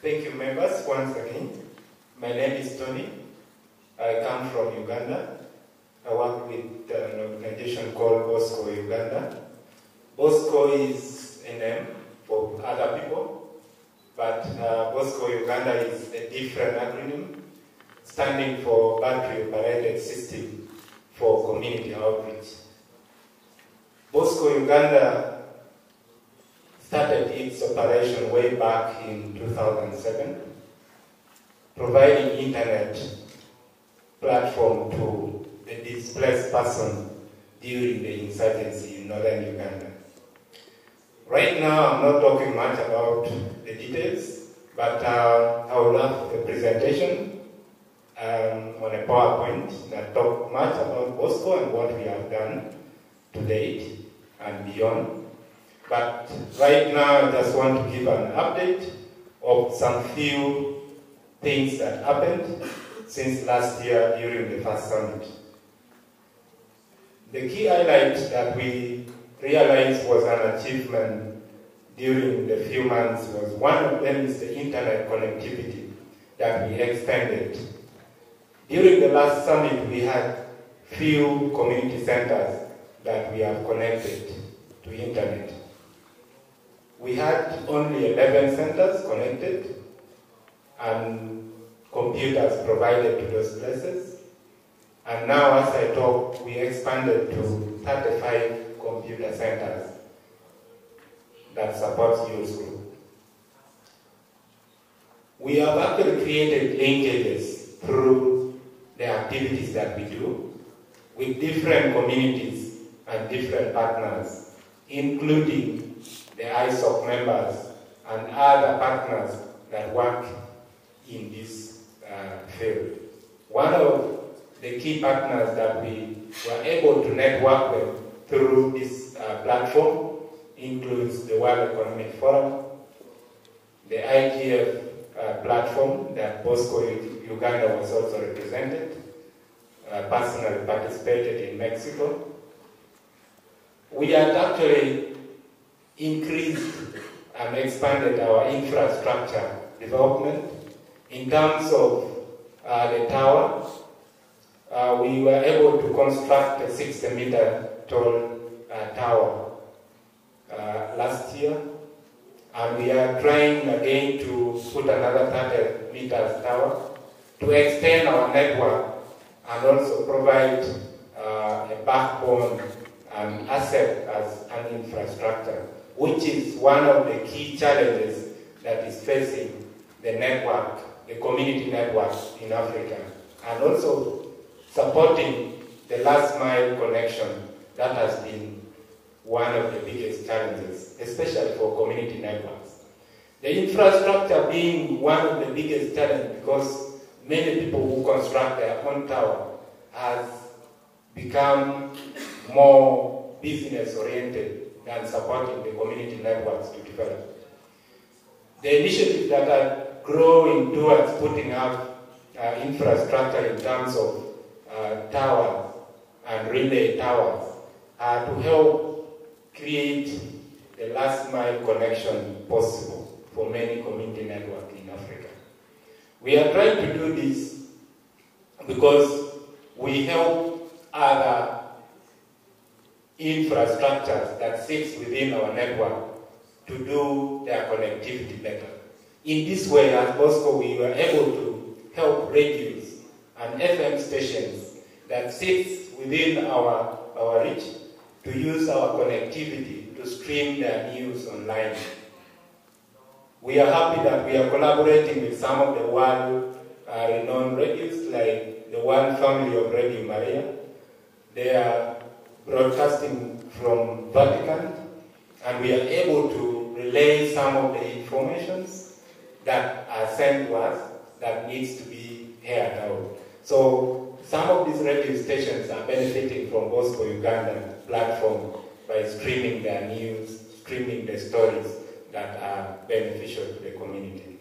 Thank you, members, once again. My name is Tony. I come from Uganda. I work with an organization called Bosco Uganda. Bosco is a name for other people, but Bosco Uganda is a different acronym standing for Battery Operated System for Community Outreach. Bosco Uganda started its operation way back in 2007, providing internet platform to the displaced person during the insurgency in northern Uganda. Right now, I'm not talking much about the details, but I will have a presentation on a PowerPoint that talks much about Bosco and what we have done to date and beyond. But right now, I just want to give an update of some few things that happened since last year during the first summit. The key highlight that we realized was an achievement during the few months was one of them is the internet connectivity that we expanded. During the last summit, we had few community centers that we have connected to internet. We had only 11 centers connected and computers provided to those places. And now, as I talk, we expanded to 35 computer centers that supports youth group. We have actually created linkages through the activities that we do with different communities and different partners, including the ISOC members and other partners that work in this field. One of the key partners that we were able to network them through this platform includes the World Economic Forum, the IGF platform that Bosco Uganda was also represented, personally participated in Mexico. We had actually increased and expanded our infrastructure development in terms of the tower. We were able to construct a 60-meter tall tower last year, and we are trying again to put another 30 meters tower to extend our network and also provide a backbone and asset as an infrastructure, which is one of the key challenges that is facing the network, the community networks in Africa, and also supporting the last mile connection that has been one of the biggest challenges, especially for community networks. The infrastructure being one of the biggest challenges because many people who construct their own tower has become more business-oriented than supporting the community networks to develop. The initiatives that are growing towards putting up infrastructure in terms of towers and relay towers are to help create the last mile connection possible for many community networks in Africa. We are trying to do this because we help other infrastructures that sits within our network to do their connectivity better. In this way, at Bosco, we were able to help radios and FM stations that sits within our reach to use our connectivity to stream their news online. We are happy that we are collaborating with some of the world-renowned radios, like the One Family of Radio Maria. They are broadcasting from Vatican, and we are able to relay some of the informations that are sent to us that needs to be heard out. So some of these radio stations are benefiting from Bosco Uganda platform by streaming their news, streaming the stories that are beneficial to the community.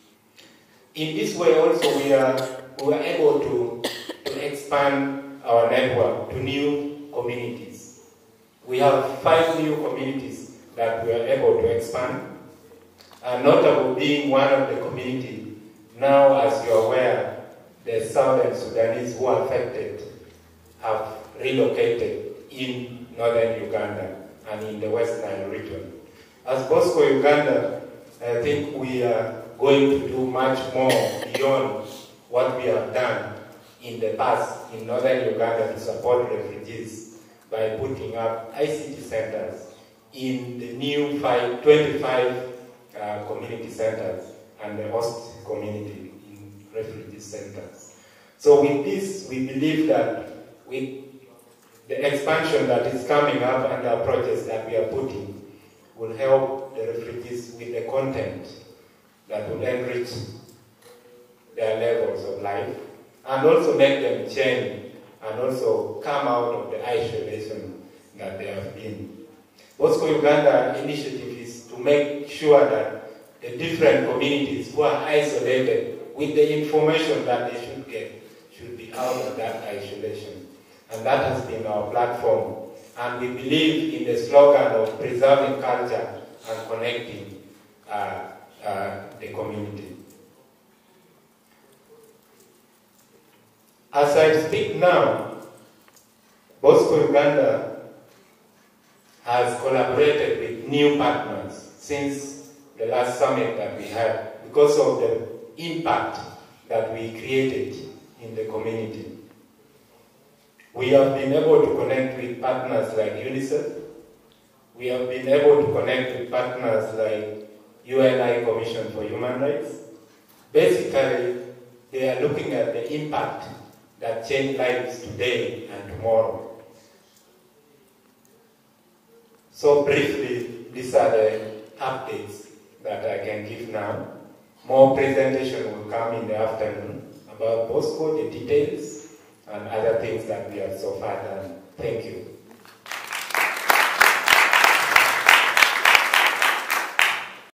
In this way also we were able to expand our network to new communities. We have 5 new communities that we are able to expand. and notable being one of the community. Now, as you're aware, the Southern Sudanese who are affected have relocated in northern Uganda and in the West Nile region. As Bosco Uganda, I think we are going to do much more beyond what we have done in the past in northern Uganda to support refugees by putting up ICT centers in the new 25 community centers and the host community in refugee centers. So with this, we believe that with the expansion that is coming up and the projects that we are putting will help the refugees with the content that will enrich their levels of life and also make them change and also come out of the isolation that they have been. Bosco Uganda initiative is to make sure that the different communities who are isolated with the information that they should get should be out of that isolation. And that has been our platform. And we believe in the slogan of preserving culture and connecting the community. As I speak now, Bosco Uganda has collaborated with new partners since the last summit that we had because of the impact that we created in the community. We have been able to connect with partners like UNICEF. We have been able to connect with partners like UNI Commission for Human Rights. Basically, they are looking at the impact that change lives today and tomorrow. So briefly, these are the updates that I can give now. More presentation will come in the afternoon about Bosco, the details, and other things that we have so far done. Thank you.